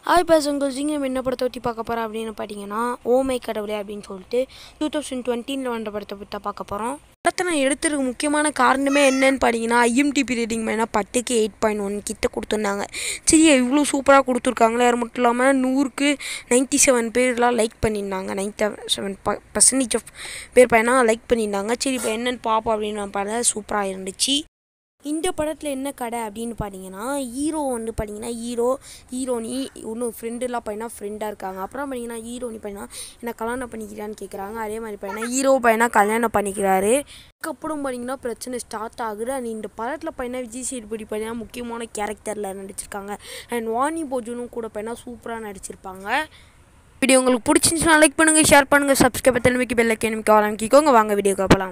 Hi பசங்க நம்ம என்ன படத்தை பற்றி பார்க்க போகிறோம் அப்படின்னு பார்த்தீங்கன்னா ஓ மை கடவுளே அப்படின்னு சொல்லிட்டு 2020 வந்த படத்தை பற்றி பார்க்க போகிறோம். படத்தை நான் எடுத்துருக்கு முக்கியமான காரணமே என்னன்னு பார்த்தீங்கன்னா IMDb ரேட்டிங் பார்த்தீங்கன்னா 10க்கு 8.1 கிட்ட கொடுத்துருந்தாங்க. சரி இவ்வளோ சூப்பராக கொடுத்துருக்காங்களே, அது மட்டும் இல்லாமல் 100க்கு 97 பேர்லாம் லைக் பண்ணியிருந்தாங்க. 97% ஆஃப் பேர் பையனா லைக் பண்ணியிருந்தாங்க. சரி இப்போ என்னென்னு பார்ப்போம் அப்படின்னு நான் பார்த்தா சூப்பராக இருந்துச்சு. இந்த படத்தில் என்ன கதை அப்படின்னு பார்த்தீங்கன்னா ஹீரோ வந்து பார்த்தீங்கன்னா ஹீரோனி இன்னும் ஃப்ரெண்டுலாம் பார்த்தீங்கன்னா ஃப்ரெண்டாக இருக்காங்க. அப்புறம் பார்த்தீங்கன்னா ஹீரோனி பார்த்தீங்கன்னா என்ன கல்யாணம் பண்ணிக்கிறான்னு கேட்குறாங்க. அதே மாதிரி பார்த்தீங்கன்னா ஹீரோ பையனா கல்யாணம் பண்ணிக்கிறாரு. அதுக்கப்புறம் பார்த்தீங்கன்னா பிரச்சனை ஸ்டார்ட் ஆகுது. அண்ட் இந்த படத்தில் பார்த்தீங்கன்னா விஜய் சேதுபதி பார்த்தீங்கன்னா முக்கியமான கேரக்டரில் நடிச்சிருக்காங்க. அண்ட் வாணி போஜனும் கூட பார்த்தீங்கன்னா சூப்பராக நடிச்சிருப்பாங்க. வீடியோ உங்களுக்கு பிடிச்சிருந்துச்சுன்னா லைக் பண்ணுங்கள், ஷேர் பண்ணுங்கள், சப்ஸ்கிரைப் பண்ணி பெல் ஐக்கான் ஆரம்பிக்கோங்க. வாங்க வீடியோ பார்க்கலாம்.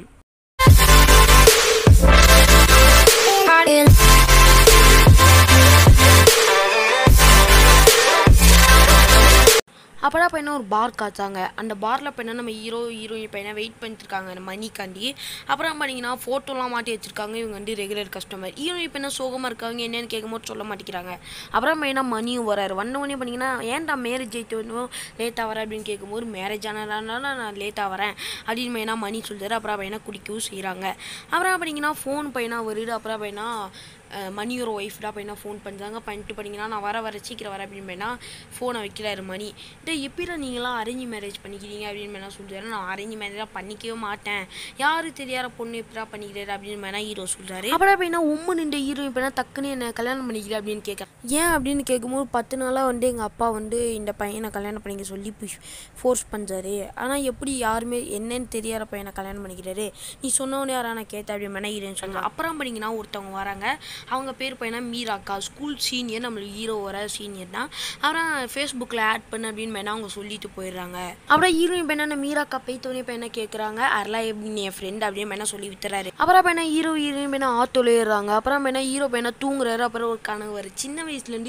அப்போதான் பையனா ஒரு பார் காய்ச்சாங்க. அந்த பாரில் பையனா நம்ம ஹீரோயின் பையனா வெயிட் பண்ணிட்டுருக்காங்க அந்த மணிக்காண்டி. அப்புறம் பண்ணிங்கன்னா ஃபோட்டோலாம் மாட்டி வச்சுருக்காங்க. இவங்க வந்து ரெகுலர் கஸ்டமர். ஹீரோயின் பையனா சோகமாக இருக்காங்க, என்னென்னு கேட்கும்போது சொல்ல மாட்டேங்கிறாங்க. அப்புறம் பையனா மணியும் வராரு. வந்தவொடனே பண்ணிங்கன்னா ஏன்டா மேரேஜ் ஆகிட்டு வரணும் லேட்டாக வரேன் அப்படின்னு கேட்கும்போது மேரேஜ் ஆனதுனால நான் லேட்டாக வரேன் அப்படின்னு பையனா மணி சொல்கிறாரு. அப்புறம் பையனா குடிக்கவும் செய்கிறாங்க. அப்புறம் பண்ணிங்கன்னா ஃபோன் பையனா வருது. அப்புறம் பையனா மணியோட ஒய்ஃப் தான் பையனா ஃபோன் பண்ணுறாங்க. பண்ணிட்டு பண்ணிங்கன்னா நான் வர சீக்கிரம் வரேன் அப்படின்னு பையனா ஃபோனை வைக்கிறாரு மணி. எப்படிடா நீங்களாம் அரேஞ்ச் மேரேஜ் பண்ணிக்கிறீங்க அப்படின்னு பையனா சொல்கிறாரு. நான் அரேஞ்ச் மேரேஜாக பண்ணிக்கவே மாட்டேன், யாரு தெரியாத பொண்ணு எப்படா பண்ணிக்கிறாரு அப்படின்னு பையனா ஹீரோ சொல்கிறாரு. அப்புறம் பையனா நின்ற ஹீரோயின் பையனா டக்குன்னு என்ன கல்யாணம் பண்ணிக்கிறேன் அப்படின்னு கேட்குறேன். ஏன் அப்படின்னு கேட்கும்போது 10 நாளாக வந்து எங்கள் அப்பா வந்து இந்த பையனை கல்யாணம் பண்ணிக்க சொல்லி ஃபோர்ஸ் பண்ணுறாரு. ஆனால் எப்படி யாருமே என்னன்னு தெரியாத பையனை கல்யாணம் பண்ணிக்கிறாரு, நீ சொன்னவனே யாரா நான் கேட்டேன் அப்படின்னு பையனா ஹீரோன்னு சொல்கிறாங்க. அப்புறம் பண்ணிங்கன்னா ஒருத்தவங்க வராங்க. அவங்க பேர் பையனா மீராக்கா, ஸ்கூல் சீனியர், நம்மளுக்கு ஹீரோ வர சீனியர் தான். அப்புறம் ஃபேஸ்புக்கில் ஆட் பண்ண அப்படின்னு பையனா அவங்க சொல்லிட்டு போயிடுறாங்க. அப்புறம் ஹீரோயின் பையனா மீராக்கா போய்த்தோனே பையனா கேட்குறாங்க, அதெல்லாம் எப்படி என் ஃப்ரெண்ட் அப்படின்னு பையனா சொல்லி வித்துறாரு. அப்புறம் பையனா ஹீரோயின் பையனா ஆட்டோல ஏறுறாங்க. அப்புறம் பையனா ஹீரோ பையனா தூங்குறாரு. அப்புறம் ஒரு கனவு வருது. சின்ன வயசுலேருந்து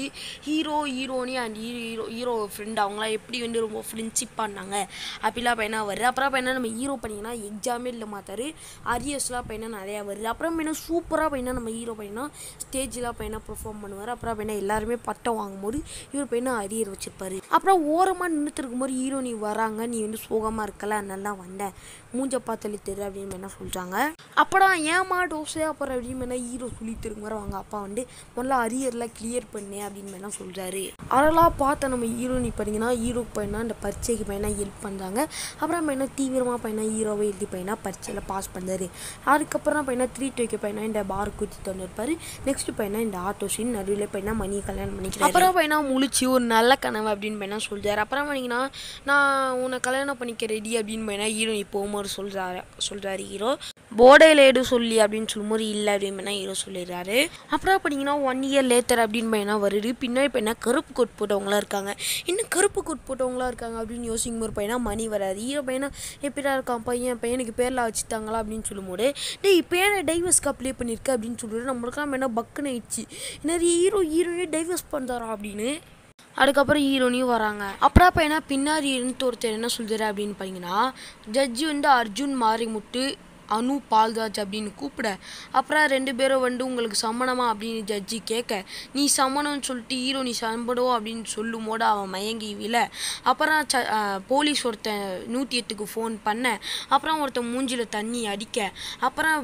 ஹீரோனி அண்ட் ஹீரோ ஃப்ரெண்ட் அவங்களாம் எப்படி வந்து ரொம்ப ஃப்ரெண்ட்ஷிப் பண்ணாங்க அப்படிலாம் பையனா வருது. அப்புறம் பையனா நம்ம ஹீரோ பண்ணிங்கன்னா எக்ஸாமே இல்லை மாத்தாரு, அரியர்ஸ்லாம் பையனா நிறையா வருது. அப்புறம் பையனா சூப்பராக பையனா நம்ம ஹீரோ பையனா ஸ்டேஜில் பையனா பெர்ஃபார்ம் பண்ணுவார். அப்புறம் பையனா எல்லாருமே பட்டம் வாங்கும்போது இவர் பையனா அரியர் வச்சுருப்பாரு. அப்புறம் ஓரமாக நின்றுட்டு இருக்கும்போது ஹீரோனி வராங்க. நீ வந்து சோகமாக இருக்கல, நல்லா வந்தேன், மூஞ்ச பார்த்தலி தெரு அப்படின்னு என்ன சொல்கிறாங்க. அப்படா ஏமா டோஸையா போகிற அப்படின்னு வேணா ஹீரோ சொல்லிட்டு இருக்கும்போது அவங்க அப்பா வந்து முதல்ல அரியர்லாம் கிளியர் பண்ணு அப்படின்னு வேணா சொல்கிறாரு. அதெல்லாம் பார்த்த நம்ம ஹீரோனி பார்த்தீங்கன்னா ஹீரோக்கு பையனா இந்த பரீட்சைக்கு பையனா ஹெல்ப் பண்ணுறாங்க. அப்புறம் பையனா தீவிரமாக பையனா ஹீரோவை எழுதி பையனா பரீட்சையில் பாஸ் பண்ணுறாரு. அதுக்கப்புறம் பையனா ட்ரீட் வைக்க பையனா இந்த பார் குத்தி தந்துருப்பாரு. நெக்ஸ்ட் பையனா இந்த ஆட்டோ சீன் நடுவில் பையனா மணி கல்யாணம் பண்ணிக்கிறாரு. அப்புறம் பையனா முழிச்சு ஒரு நல்ல கனவு அப்படின்னு பையனா சொல்கிறார். அப்புறம் பண்ணிங்கன்னா நான் உன்னை கல்யாணம் பண்ணிக்க ரெடி அப்படின்னு பையனா ஹீரோனி போகும்போது சொல்கிறாரு ஹீரோ. போர்டையில் எடு சொல்லி அப்படின்னு சொல்லும்போது இல்லை அப்படின்னு ஹீரோ சொல்லிடுறாரு. அப்புறம் பார்த்தீங்கன்னா 1 இயர் லேட்டர் அப்படின்னு பையனா வருது. பின்னாடி பையனா கருப்பு கோட் போட்டவங்களாம் இருக்காங்க. இன்னும் கருப்பு கோட் போட்டவங்களாம் இருக்காங்க அப்படின்னு யோசிக்கும் போது பையனா மணி வராது. ஹீரோ பையனா எப்படிடா இருக்கான் பையனுக்கு பேர்லாம் வச்சுட்டாங்களா அப்படின்னு சொல்லும்போது இப்போ ஏன் டைவர்ஸ்க்கு அப்ளை பண்ணியிருக்க அப்படின்னு சொல்லிட்டு நம்மளுக்கெல்லாம் வேணா பக்குன்னு ஆயிடுச்சு. நிறைய ஹீரோயே டைவர்ஸ் பண்ணுறாரா அப்படின்னு. அதுக்கப்புறம் ஹீரோனியும் வராங்க. அப்புறம் பையனா பின்னாடி இருந்து ஒருத்தர் என்ன சொல்கிறாரு அப்படின்னு பார்த்தீங்கன்னா ஜட்ஜி வந்து அர்ஜுன் மாரிமுத்து அனு பால்ராஜ் அப்படின்னு கூப்பிட. அப்புறம் 2 பேரும் வந்து உங்களுக்கு சம்மணமா அப்படின்னு ஜட்ஜி கேட்க, நீ சம்மணம்னு சொல்லிட்டு ஹீரோ நீ சம்படம் அப்படின்னு சொல்லும் போது அவன் மயங்கி விழ. அப்புறம் போலீஸ் ஒருத்தன் 108க்கு ஃபோன் பண்ண. அப்புறம் ஒருத்தன் மூஞ்சில் தண்ணி அடிக்க. அப்புறம்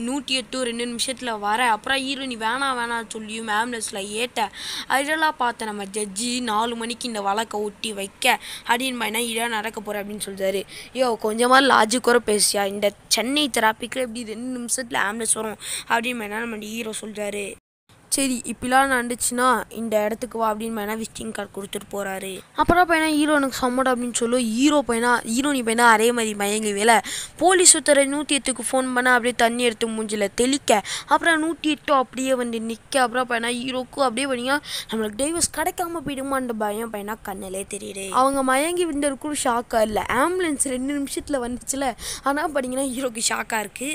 108 2 நிமிஷத்தில் வர. அப்புறம் ஹீரோ நீ வேணாம் சொல்லியும் ஆம்புலன்ஸில் ஏற்ற. அதெல்லாம் பார்த்த நம்ம ஜட்ஜி 4 மணிக்கு இந்த வழக்கை ஒட்டி வைக்க அப்படின்னு பையனா இதான் நடக்க போகிற அப்படின்னு சொல்கிறாரு. கொஞ்சமாக லாஜிக்கோட பேசியா, இந்த சென்னை தெராப்பிக்கு எப்படி 2 நிமிஷத்தில் ஆம்புலன்ஸ் வரும் அப்படின்னு வேணா நம்ம ஹீரோ சொல்கிறாரு. சரி இப்படிலாம் நடந்துச்சுன்னா இந்த இடத்துக்கு வா அப்படின்னு வேணா விசிட்டிங் கார்டு கொடுத்துட்டு போகிறாரு. அப்புறம் பையனா ஹீரோனுக்கு சம்மடம் அப்படின்னு சொல்லி ஹீரோனி பையனா அதே மாதிரி மயங்கி வேலை. போலீஸ் ஒருத்தர் 108க்கு ஃபோன் பண்ணால் அப்படியே தண்ணி எடுத்து மூஞ்சில் தெளிக்க. அப்புறம் 108 அப்படியே வந்து நிற்க. அப்புறம் பையனா ஹீரோக்கும் அப்படியே பண்ணிங்கன்னா நம்மளுக்கு டைவர்ஸ் கிடைக்காம போயிடுமான்ற பயம் பையனா கண்ணிலே தெரியுது. அவங்க மயங்கி விழுந்ததுக்கும் ஷாக்காக இல்லை, ஆம்புலன்ஸ் 2 நிமிஷத்தில் வந்துச்சுல, ஆனால் பார்த்தீங்கன்னா ஹீரோக்கு ஷாக்காக இருக்குது.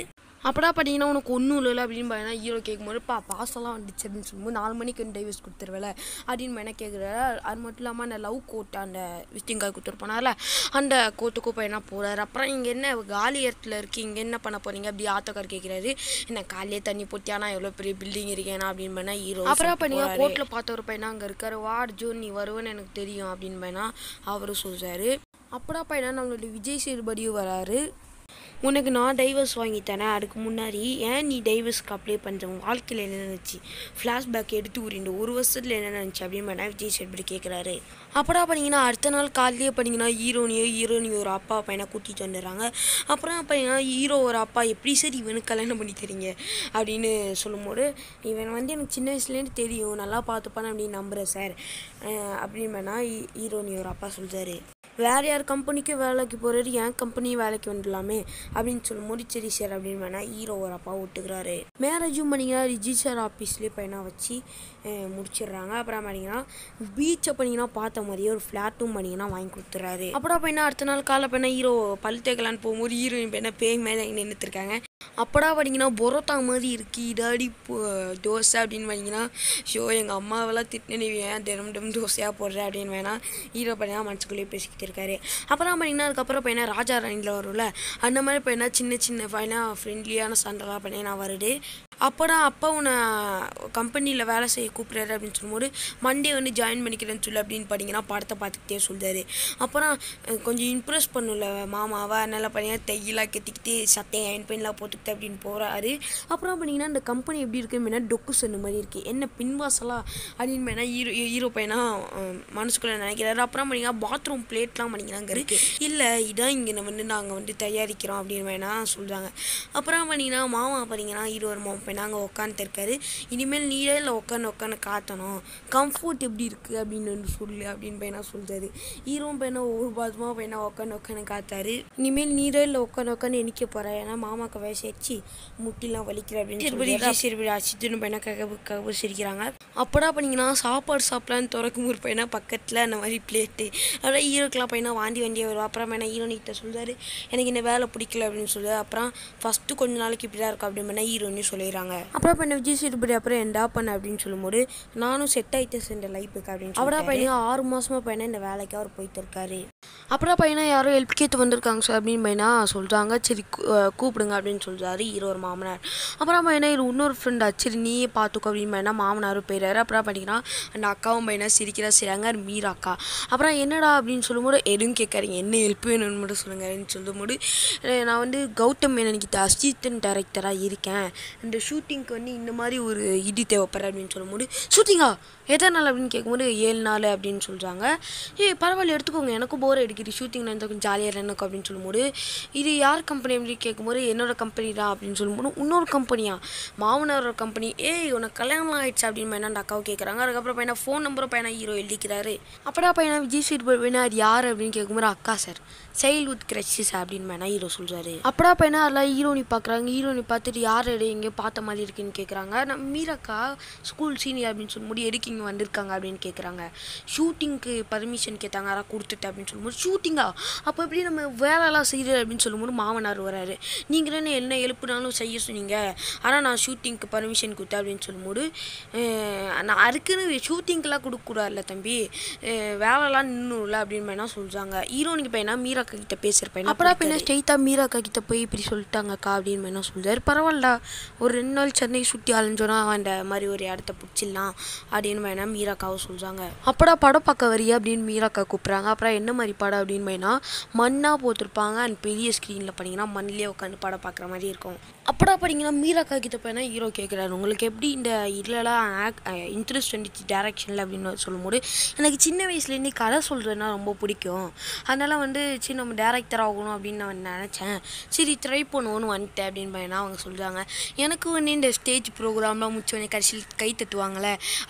அப்படா பார்த்தீங்கன்னா உனக்கு ஒன்றும் இல்லை அப்படின்னு பார்த்தீங்கன்னா ஹீரோ கேட்கும்போது பாசெல்லாம் வந்துச்சு அப்படின்னு சொல்லும்போது 4 மணிக்கு டைவர்ஸ் கொடுத்துருவேல அப்படின்னு என்ன கேட்குறாரு. அது மட்டும் இல்லாமல் அந்த லவ் கோட் அந்த விசிட்டிங் கார்டு கொடுத்துருப்போனால அந்த கோட்டுக்கும் பையனா போகிறாரு. அப்புறம் இங்கே என்ன காலி இடத்துல இருக்குது, இங்கே என்ன பண்ண போகிறீங்க அப்படி ஆத்தோக்கார் கேட்குறாரு. என்ன காலையே தண்ணி போட்டியானா எவ்வளோ பெரிய பில்டிங் இருக்கேனா அப்படின்னு பண்ணால் ஹீரோ. அப்புறம் பார்த்தீங்கன்னா கோர்ட்டில் பார்த்த ஒரு பையனா அங்கே இருக்காரு. வா அர்ஜுன் நீ வருவேன்னு எனக்கு தெரியும் அப்படின்னு பையனா அவரும் சொல்கிறாரு. அப்படா பையனா நம்மளுடைய விஜய் சேதுபதியும் வராரு. உனக்கு நான் டைவர்ஸ் வாங்கி தரேன், அதுக்கு முன்னாடி ஏன் நீ டைவர்ஸ்க்கு அப்ளை பண்ணுற, உன் வாழ்க்கையில் என்ன நினச்சி ஃப்ளாஷ்பேக் எடுத்து ஒரு வருஷத்தில் என்ன நினச்சி அப்படின்னு பண்ணால் விஜய் சேதுபதி கேட்குறாரு. அப்படா பண்ணிங்கன்னா அடுத்த நாள் காலையிலேயே பண்ணிங்கன்னா ஹீரோனி ஒரு அப்பா பையனை கூட்டிகிட்டு வந்துடுறாங்க. அப்புறம் பார்த்தீங்கன்னா ஹீரோ ஒரு அப்பா எப்படி சார் இவனுக்கு கல்யாணம் பண்ணி தரீங்க அப்படின்னு சொல்லும்போது, இவன் வந்து எனக்கு சின்ன வயசுலேருந்து தெரியும், நல்லா பார்த்துப்பான்னு அப்படின்னு நம்புகிறேன் சார் அப்படின்னு பண்ணால் ஹீரோனி ஒரு அப்பா சொல்கிறாரு. வேறு யார் கம்பெனிக்கு வேலைக்கு போகிறாரு, என் கம்பெனி வேலைக்கு வந்துடலாமே அப்படின்னு சொல்லும்போது சரி சார் அப்படின்னு வேணால் ஹீரோ ஒரு அப்பா விட்டுக்கிறாரு. மேரேஜும் பண்ணிங்கன்னா ரிஜிஸ்டர் ஆஃபீஸ்லேயே பையனா வச்சு முடிச்சிடுறாங்க. அப்புறம் பண்ணிங்கன்னா பீச்சை பண்ணிங்கன்னா பார்த்த மாதிரியே ஒரு ஃப்ளாட்டும் பண்ணிங்கன்னா வாங்கி கொடுத்துட்றாரு. அப்புறம் பையனா அடுத்த நாள் காலை பையனா ஹீரோ பல் தேக்கலான்னு போகும்போது ஹீரோயின் பையனா பேய் மேலே நின்றுட்டுருக்காங்க. அப்படா பார்த்தீங்கன்னா பொரோட்டா மாதிரி இருக்குது இடாடி தோசை அப்படின்னு பார்த்தீங்கன்னா எங்கள் அம்மாவெல்லாம் திட்டினு ஏன் தினம் தோசையாக போடுற அப்படின்னு வேணால் ஹீரோ பார்த்தீங்கன்னா மனசுக்குள்ளேயே பேசிக்கிட்டு இருக்காரு. அப்புறம் பார்த்தீங்கன்னா அதுக்கப்புறம் பையனா ராஜா ராணியில் வரும்ல அந்த மாதிரி பையனா சின்ன பையனா ஃப்ரெண்ட்லியான சண்டைலாம் பையனா வருது. அப்போடா அப்பா உன்னை கம்பெனியில் வேலை செய்ய கூப்பிட்றாரு அப்படின்னு சொல்லும்போது மண்டே வந்து ஜாயின் பண்ணிக்கிறேன்னு சொல்லு அப்படின்னு பார்த்தீங்கன்னா படத்தை பார்த்துக்கிட்டே சொல்கிறாரு. அப்புறம் கொஞ்சம் இம்ப்ரெஸ் பண்ணல மாமாவை, அதனால் பார்த்தீங்கன்னா தையெல்லாம் கட்டிக்கிட்டு சட்டையை அயன் பெயின்லாம் போட்டுக்கிட்டு அப்படின்னு போகிறாரு. அப்புறம் பார்த்தீங்கன்னா இந்த கம்பெனி எப்படி இருக்குன்னு டொக்கு சொன்ன மாதிரி இருக்குது, என்ன பின்வாசலா அப்படின்னு வேணா ஹீரோ பையனா மனசுக்குள்ளே நினைக்கிறாரு. அப்புறம் பார்த்தீங்கன்னா பாத்ரூம் பிளேட்லாம் பண்ணிங்கன்னா அங்கே இருக்குது, இல்லை இதான் இங்கே வந்து நாங்கள் வந்து தயாரிக்கிறோம் அப்படின்னு வேணா சொல்கிறாங்க. அப்புறம் பார்த்தீங்கன்னா மாமா பார்த்தீங்கன்னா ஹீரோ ஒரு மாமா பையனா அங்கே உட்காந்துருக்காரு. இனிமேல் நீரே இல்லை உட்காந்து காட்டணும், கம்ஃபர்ட் எப்படி இருக்குது அப்படின்னு வந்து சொல்லு அப்படின்னு பையனா சொல்கிறாரு. ஹீரோ பையனா ஒரு பாதமாக பையனா உட்காந்து காத்தாரு. இனிமேல் நீரே இல்லை உட்காந்து எண்ணிக்க போகிறேன், ஏன்னா மாமாக்கு வயசாச்சு முட்டிலாம் வலிக்கிற அப்படின்னு சரி அசித்துன்னு பையனா ககப்பு சிரிக்கிறாங்க. அப்படா பண்ணிங்கன்னா சாப்பாடு சாப்பிடலான்னு திறக்கும் ஒரு பையனா பக்கத்தில் அந்த மாதிரி பிளேட்டு அப்புறம் ஹீரோக்கெலாம் பையனா வாண்டியே வரும். அப்புறம் பையனா ஹீரோனிக்கிட்ட சொல்கிறாரு எனக்கு இந்த வேலை பிடிக்கல அப்படின்னு சொல்லுவார். அப்புறம் ஃபஸ்ட்டு கொஞ்ச நாளைக்கு இப்படி தான் இருக்கும் அப்படின்னு ஹீரோன்னு சொல்லிடுறாங்க. அப்புறம் பண்ண விஜய் சேதுபதி அப்புறம் எண்டா பண்ண அப்படின்னு சொல்லும்போது நானும் செட் ஆகிட்டேன் இந்த லைஃபுக்கு அப்படின்னு அவரா பையனா 6 மாதமாக பையனா இந்த வேலைக்கு அவர் போயிட்டு இருக்காரு. அப்புறம் பையனா யாரோ ஹெல்ப் கேட்டு வந்திருக்காங்க சார் அப்படின்னு பையனா சொல்கிறாங்க. சரி கூப்பிடுங்க அப்படின்னு சொல்கிறாரு ஹீரோ ஒரு மாமனார். அப்புறம் பையனா இது இன்னொரு ஃப்ரெண்ட் சரி நீயே பார்த்துக்கோ அப்படின்னு பையனா மாமனாரும் போயிடுறாரு. அப்புறம் பார்த்தீங்கன்னா அந்த அக்காவும் பையனா சிரிக்கிறா செய்கிறாங்க மீரா அக்கா. அப்புறம் என்னடா அப்படின்னு சொல்லும்போது எதுவும் கேட்காதீங்க, என்ன ஹெல்ப் வேணும்னு மட்டும் சொல்லுங்க அப்படின்னு சொல்லும்போது நான் வந்து கௌதம் மேனன்கிட்ட அசிஸ்டன்ட் டைரக்டராக இருக்கேன், இந்த ஷூட்டிங்க்கு வந்து இந்த மாதிரி ஒரு இது தேவைப்படுற அப்படின்னு சொல்லும்போது ஷூட்டிங்கா எத்தனை நாள் அப்படின்னு கேட்கும்போது 7 நாள் அப்படின்னு சொல்கிறாங்க. பரவாயில்ல எடுத்துக்கோங்க, எனக்கும் போர் அடிக்குது ஷூட்டிங் நான் கொஞ்சம் ஜாலியாக எனக்கு அப்படின்னு சொல்லும்போது இது யார் கம்பெனி அப்படின்னு கேட்கும்போது என்னோடய கம்பெனி தான் அப்படின்னு சொல்லும்போது இன்னொரு கம்பெனியா மாமனாரோட கம்பெனி, உனக்கு கல்யாணம் ஆகிடுச்சு அப்படின்னு பையனா அந்த அக்காவை கேட்குறாங்க. அதுக்கப்புறம் பையனா ஃபோன் நம்பரும் பையனா ஹீரோ எழுதிக்கிறாரு. அப்படா பையனா விஜய் சேதுபதி பையனா அது யார் அப்படின்னு கேட்கும்போது அக்கா சார் சைல்ட்ஹுட் கிரஷஸ் அப்படின்னு பையனா ஹீரோ சொல்கிறாரு. அப்படா பையனா அதெல்லாம் ஹீரோனி பார்க்குறாங்க. ஹீரோனி பார்த்துட்டு யார் எங்கே பார்த்த மாதிரி இருக்குன்னு கேட்குறாங்க. நம்ம மீராக்கா ஸ்கூல் சீனியர் அப்படின்னு சொல்லும்போது எதுக்கு இங்கே வந்திருக்காங்க அப்படின்னு கேட்குறாங்க. ஷூட்டிங்க்கு பர்மிஷன் கேட்டாங்க, அதான் கொடுத்துட்டு அப்படின்னு சொல்லும்போது ஷூட்டிங்கா அப்போ எப்படி நம்ம வேலைலாம் செய்கிறது அப்படின்னு சொல்லும்போது மாமனார் வராரு. நீங்கள் என்ன எழுப்புனாலும் செய்ய சொன்னீங்க, ஆனால் நான் ஷூட்டிங்க்கு பர்மிஷன் கொடுத்தேன் அப்படின்னு சொல்லும்போது நான் அதுக்குன்னு ஷூட்டிங்க்கெலாம் கொடுக்கக்கூடாதுல்ல தம்பி, வேலைலாம் நின்றுல அப்படின்னு பையனா சொல்கிறாங்க. ஹீரோனிக்கு பையனா மீராக்கா கிட்ட பேசுகிறப்ப அப்புறம் பையனா ஸ்ட்ரெயிட்டாக மீராக்கா கிட்ட போய் இப்படி சொல்லிட்டாங்கக்கா அப்படின்னு பையனா சொல்கிறார். பரவாயில்லடா ஒரு 2 நாள் சென்னை சுற்றி அலைஞ்சோன்னா அந்த மாதிரி ஒரு இடத்த பிடிச்சிடலாம் அப்படின்னு வேணா மீராக்காவும் சொல்கிறாங்க. அப்படா படம் பார்க்க வரியா அப்படின்னு மீராக்கா கூப்பிட்றாங்க. அப்புறம் என்ன மாதிரி படம் அப்படின்னு வேணா மண்ணாக போட்டிருப்பாங்க அண்ட் பெரிய ஸ்க்ரீனில் பார்த்தீங்கன்னா மண்ணிலே உட்காந்து படம் பார்க்குற மாதிரி இருக்கும். அப்படா பார்த்தீங்கன்னா மீராக்கா கிட்ட போயினா ஹீரோ கேட்குறாரு உங்களுக்கு எப்படி இந்த இதெல்லாம் இன்ட்ரெஸ்ட் வந்துச்சு டேரக்ஷனில் அப்படின்னு சொல்லும்போது எனக்கு சின்ன வயசுலேருந்தே கதை சொல்கிறதுனா ரொம்ப பிடிக்கும், அதனால் வந்து சரி நம்ம டேரக்டர் ஆகணும் அப்படின்னு நான் நினச்சேன், சரி ட்ரை பண்ணுவோன்னு வந்துட்டேன் அப்படின்னு அவங்க சொல்கிறாங்க. எனக்கு வந்து இந்த ஸ்டேஜ் ப்ரோக்ராம்லாம் முடிச்சோடனே கடைசியில் கை தட்டுவாங்களே அது வந்து ரொம்ப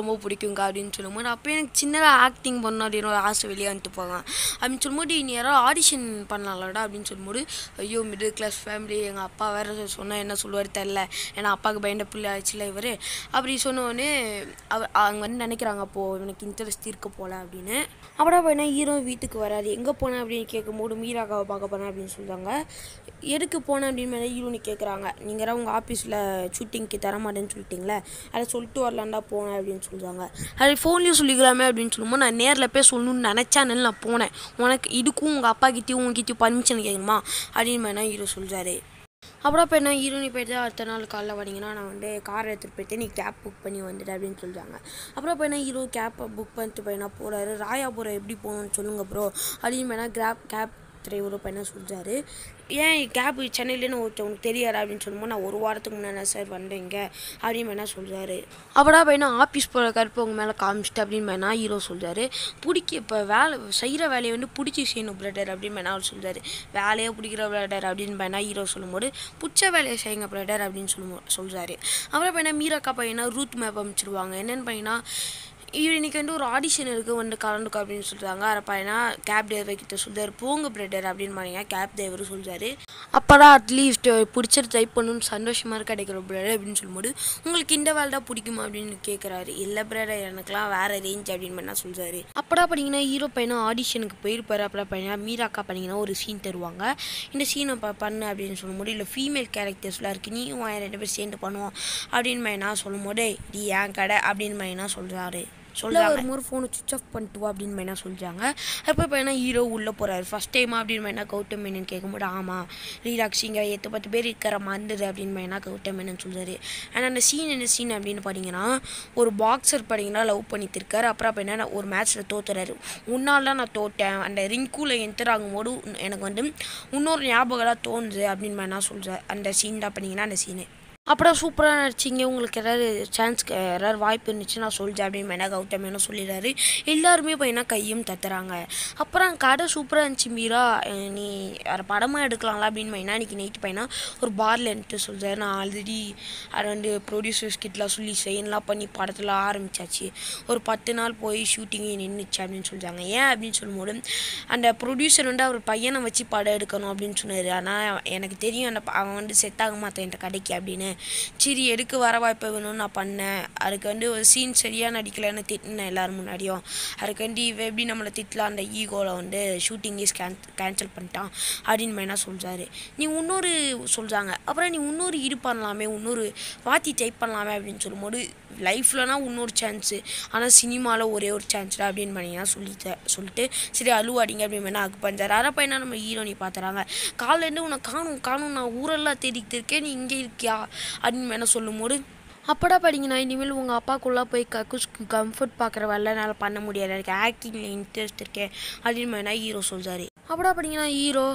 ரொம்ப பிடிக்குங்க அப்படின்னு சொல்லும்போது அப்போ எனக்கு சின்னதாக ஆக்டிங் பண்ணணும் அப்படின்னு ஒரு ஆசை வெளியே வந்துட்டு போவேன் அப்படின்னு சொல்லும்போது நீ யாராவது ஆடிஷன் பண்ணலாம்லடா அப்படின்னு சொல்லும்போது ஐயோ மிடில் கிளாஸ் ஃபேமிலி எங்கள் அப்பா வேறு சொன்னால் என்ன சொல்லுவார் தெரில ஏன்னா அப்பாவுக்கு பயந்த பிள்ளை ஆச்சுல இவர் அப்படி சொன்னோடனே அவங்க வந்து நினைக்கிறாங்க அப்போது இவனுக்கு இன்ட்ரெஸ்ட் இருக்க போல அப்படின்னு அப்படியே போயினா ஹீரோ வீட்டுக்கு வராது எங்கே போனேன் அப்படின்னு கேட்கும்போது மீராக்காவை பார்க்க போனேன் அப்படின்னு சொல்லுவாங்க எதுக்கு போனேன் அப்படின்னு மேலே ஹீரோன்னு கேட்குறாங்க நீங்கள் உங்கள் ஆஃபீஸில் ஷூட்டிங்க்கு தரமாட்டேன்னு சொல்லிட்டீங்களே அதை சொல்லிட்டு வரலாண்டா போனேன் அப்படின்னு சொல்லுவாங்க அது ஃபோன்லேயும் சொல்லிக்கலாமே அப்படின்னு சொல்லும்போது நான் நேரில் போய் சொல்லணும்னு நினச்சானு நான் போனேன் உனக்கு இதுக்கும் உங்கள் அப்பா கிட்டேயும் உங்ககிட்டயும் பர்மிஷன் கேட்கணுமா அப்படின்னு மேலே ஹீரோ சொல்கிறாரு அப்புறம் இப்போ என்ன ஹீரோனி போய்ட்டு அடுத்த நாள் காலைல வரீங்கன்னா நான் வந்து கார் எடுத்துகிட்டு போய்ட்டு நீ கேப் புக் பண்ணி வந்துட்டு அப்படின்னு சொல்கிறாங்க அப்புறம் இப்போ என்ன ஹீரோ கேப்பை புக் பண்ணிட்டு போயினா போகிறாரு ராயாபுரம் எப்படி போகணும்னு சொல்லுங்கள் ப்ரோ அப்படின்னு வேணா கேப் டிரைவரும் இப்போ என்ன சொல்கிறாரு ஏன் கேப் சென்னையிலேன்னு ஒருத்தவனுக்கு தெரியாது அப்படின்னு சொல்லும்போது நான் ஒரு வாரத்துக்கு முன்னாடி சார் வந்தேங்க அப்படின்னு வேணா சொல்கிறாரு அப்படா பையனா ஆஃபீஸ் போகிற கருப்பு உங்கள் மேலே காமிச்சிட்டு அப்படின்னு வேணா ஹீரோ சொல்கிறாரு இப்போ வேலை செய்கிற வேலையை வந்து பிடிச்சி செய்யணும் பிரதர் அப்படின்னு வேணா அவர் சொல்கிறாரு வேலையை பிடிக்கிற பிரதர் அப்படின்னு வேணா ஹீரோ சொல்லும்போது பிடிச்ச வேலையை செய்யுங்க பிரதர் அப்படின்னு சொல்கிறாரு அப்புறம் பையனா மீராக்கா பையனா ரூட் மேப் அமைச்சிருவாங்க என்னென்னு பையனா இன்றைக்கி வந்து ஒரு ஆடிஷன் இருக்குது வந்து கலந்துக்கோ அப்படின்னு சொல்கிறாங்க அதை பையனா கேப் டிரைவர் கிட்ட சொல்கிறார் போங்க பிரதர் அப்படின்னு பாருங்க கேப் டிரைவர் சொல்கிறாரு அப்போதான் அட்லீஸ்ட் பிடிச்சது ட்ரை பண்ணணும்னு சந்தோஷமாக கிடைக்கிற பிரதர் அப்படின்னு சொல்லும்போது உங்களுக்கு இந்த வேலை தான் பிடிக்குமா அப்படின்னு கேட்குறாரு இல்லை பிரதர் எனக்குலாம் வேறு ரேஞ்ச் அப்படின்னு என்ன சொல்கிறாரு அப்படா பண்ணிங்கன்னா ஹீரோ பையனா ஆடிஷனுக்கு போயிருப்பாரு அப்படா பையனா மீராக்கா பண்ணிங்கன்னா ஒரு சீன் தருவாங்க இந்த சீனை பண்ணு அப்படின்னு சொல்லும்போது இல்லை ஃபீமேல் கேரக்டர்ஸ்லாம் இருக்குது நீயும் 2 பேர் சேர்ந்து பண்ணுவோம் அப்படின்னு மைனா சொல்லும்போது இது ஏன் கடை அப்படின்னு மைனா சொல்கிறாரு ஒரு முறை ஃபோனை சுவிச் ஆஃப் பண்ணிட்டு வா அப்படின்னு மைனா சொல்லிட்டாங்க அப்போ பையனா ஹீரோ உள்ளே போகிறாரு ஃபஸ்ட் டைமா அப்படின்னு மைனா கௌதம் மேனன் கேட்கும்போது ஆமாம் ரீலாக்ஸிங்க 8-10 பேர் இருக்கிற மறந்துடு அப்படின்னு மைனா கௌதம் மேனன் சொல்கிறாரு ஆனால் அந்த சீன் என்ன சீன் அப்படின்னு பார்த்தீங்கன்னா ஒரு பாக்ஸர் பார்த்தீங்கன்னா லவ் பண்ணிட்டு இருக்காரு அப்புறம் அப்போ என்ன ஒரு மேட்ச்சில் தோத்துறாரு உன்னால் தான் நான் தோட்டேன் அந்த ரிங்குல என்டர் ஆகும்போது எனக்கு வந்து இன்னொரு ஞாபகம் தோணுது அப்படின்னு மைனா சொல்கிறார் அந்த சீன் தான் பண்ணிங்கன்னா அந்த சீனு அப்புறம் சூப்பராக நடிச்சிங்க உங்களுக்கு ஏதாவது சான்ஸ்க்கு ஏதாவது வாய்ப்பு இருந்துச்சு நான் சொல்லிட்டேன் அப்படின்னு மைனா கௌதம் என்ன சொல்லிடுறாரு எல்லாருமே இப்போ என்ன கையும் தத்துறாங்க அப்புறம் கடை சூப்பராக இருந்துச்சு மீரா நீ வேறு படமாக எடுக்கலாம்ல அப்படின்னு மைனா இன்றைக்கி நைட்டு பையனா ஒரு பாரில் இருந்துட்டு சொல்கிறாரு நான் ஆல்ரெடி அதை வந்து ப்ரொடியூசர்ஸ் கிட்டலாம் சொல்லி சைன்லாம் பண்ணி படத்தில் ஆரம்பித்தாச்சு ஒரு 10 நாள் போய் ஷூட்டிங்கே நின்றுச்சு அப்படின்னு சொல்கிறாங்க ஏன் அப்படின்னு சொல்லும்போது அந்த ப்ரொடியூசர் வந்து அவர் பையனை வச்சு படம் எடுக்கணும் அப்படின்னு சொன்னார் ஆனால் எனக்கு தெரியும் அந்த அவன் வந்து செட் ஆக மாட்டேன் என் கடைக்கு அப்படின்னு சரி எடுக்க வர வாய்ப்பு வேணும்னு நான் பண்ணேன் அதுக்கு வந்து ஒரு சீன் சரியாக நடிக்கலைன்னு திட்டினேன் எல்லோரும் முன்னாடியும் அதுக்கு வந்து இவ எப்படி நம்மளை திட்டலாம் அந்த ஈகோவில் வந்து ஷூட்டிங்கே கேன்சல் பண்ணிட்டான் அப்படின்னு மைனா சொல்கிறாரு நீ இன்னொரு சொல்கிறாங்க அப்புறம் நீ இன்னொரு இது பண்ணலாமே இன்னொரு வாத்தி டைப் பண்ணலாமே அப்படின்னு சொல்லும்போது லைஃப்லனா இன்னொரு சான்ஸு ஆனால் சினிமாவில் ஒரே ஒரு சான்ஸ்டா அப்படின்னு பண்ணிங்கன்னா சொல்லிட்டு சரி அழுவாடிங்க அப்படின்னு வேணா அக்கு பண்ணுறாரு அதை பையனா நம்ம ஹீரோனி பார்த்துறாங்க காலையிலேருந்து உன்னை காணும் நான் ஊரெல்லாம் தேடிக்கிட்டு இருக்கேன் நீ இங்கே இருக்கியா அப்படின்னு வேணா சொல்லும்போது அப்படா படிங்கண்ணா இனிமேல் உங்கள் அப்பாக்குள்ளே போய் கம்ஃபர்ட் பார்க்குற வேலை என்னால் பண்ண முடியாது எனக்கு ஆக்டிங்கில் இன்ட்ரெஸ்ட் இருக்கேன் அப்படின்னு வேணா ஹீரோ சொல்கிறாரு அப்படா படிங்கண்ணா ஹீரோ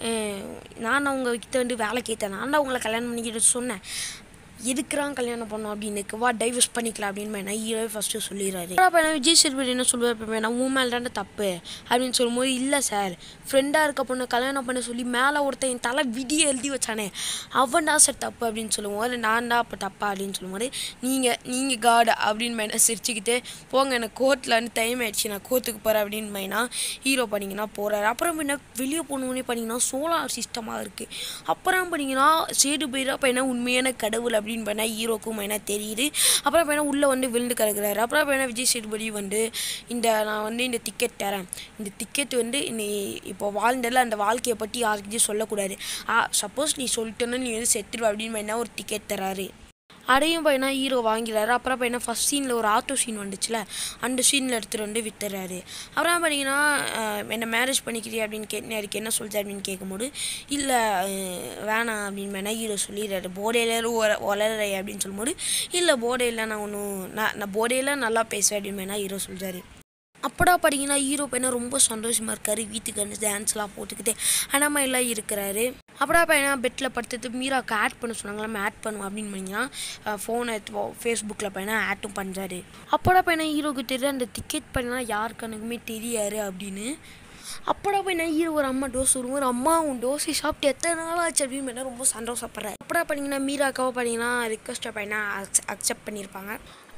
நான் உங்ககிட்ட வந்து வேலை கேட்டேன் நான் தான் உங்களை கல்யாணம் பண்ணிக்கிட்டு சொன்னேன் எதுக்குறான் கல்யாணம் பண்ணோம் அப்படின்னு வா டைவர்ஸ் பண்ணிக்கலாம் அப்படின்னு வேணா ஹீரோவே ஃபஸ்ட்டு சொல்லிடுறாரு அப்போ விஜய் சேதுபதி என்ன சொல்லுவார் இப்போ வேணா உன் மேலே தானே தப்பு அப்படின்னு சொல்லும்போது இல்லை சார் ஃப்ரெண்டாக இருக்க பொண்ணு கல்யாணம் பண்ண சொல்லி மேலே ஒருத்தன் என் தலை விதியை எழுதி வச்சானே அவன் தான் சார் தப்பு அப்படின்னு சொல்லும்போது நான் தான் அப்போ தப்பா அப்படின்னு சொல்லும்போது நீங்கள் காட் அப்படின்னு மைனா சிரிச்சுக்கிட்டு போங்க எனக்கு கோர்ட்டில் வந்து டைம் ஆயிடுச்சு நான் கோர்ட்டுக்கு போகிறேன் அப்படின்னு மைனா ஹீரோ பண்ணிங்கன்னா போகிறாரு அப்புறம் என்ன வெளியே போகணுன்னே பண்ணிங்கன்னா சோலார் சிஸ்டமாக இருக்குது அப்புறம் பண்ணிங்கன்னா சேதுபதி அப்போ என்ன உண்மையான கடவுள் அப்படின்னு பண்ண ஹீரோக்கும் என்ன தெரியுது அப்புறம் வேணா உள்ளே வந்து விழுந்து கிடக்குறாரு அப்புறம் வேணா விஜய் சேதுபதி வந்து நான் வந்து இந்த டிக்கெட் தரேன் இந்த டிக்கெட் வந்து நீ இப்போ வாழ்ந்ததில் அந்த வாழ்க்கையை பற்றி யாருக்கிட்டையும் சொல்லக்கூடாது சப்போஸ் நீ சொல்லிட்டேன்னா நீ வந்து செத்துருவ அப்படின்னு வேணா ஒரு டிக்கெட் தராரு அடையும் பையனா ஹீரோ வாங்கிறாரு அப்புறம் பையனா ஃபஸ்ட் சீனில் ஒரு ஆட்டோ சீன் வந்துச்சுல அந்த சீனில் எடுத்துகிட்டு வந்து வித்துறாரு அப்புறம் பார்த்தீங்கன்னா என்ன மேரேஜ் பண்ணிக்கிறியா அப்படின்னு அதுக்கு என்ன சொல்லுது அப்படின்னு கேட்கும்போது இல்லை வேணாம் அப்படின்னு வேணா ஹீரோ சொல்லிடுறாரு போதையில் வளர்ற அப்படின்னு சொல்லும்போது இல்லை போதையில் நான் போதையில் நல்லா பேசுவேன் அப்படின்னு வேணா ஹீரோ சொல்கிறாரு அப்படா பார்த்தீங்கன்னா ஹீரோ பையனா ரொம்ப சந்தோஷமாக இருக்காரு வீட்டுக்கு வந்து டான்ஸ்லாம் போட்டுக்கிட்டு அனாமல் எல்லாம் இருக்கிறாரு அப்படா பையனா பெட்டில் படுத்துட்டு மீராவுக்கு ஆட் பண்ண சொன்னாங்களா ஆட் பண்ணுவோம் அப்படின்னு பண்ணிங்கன்னா ஃபோனை ஃபேஸ்புக்கில் பையனா ஆட்டும் பண்ணுறாரு அப்படா பையனா ஹீரோக்கு தெரியுது அந்த டிக்கெட் பண்ணினா யாருக்கு எனக்குமே தெரியாது அப்படின்னு அப்படா போய் நான் ஹீரோ ஒரு அம்மா டோஸ் வருவோம் ஒரு அம்மா உன் டோஸை சாப்பிட்டு எத்தனை நாள் ஆச்சு அப்படின்னு பண்ணால் ரொம்ப சந்தோஷப்படுறேன் அப்படா பண்ணிங்கன்னா மீராக்காவை பார்த்தீங்கன்னா ரிக்வஸ்ட்டை பையனா அக்செப்ட் பண்ணியிருப்பாங்க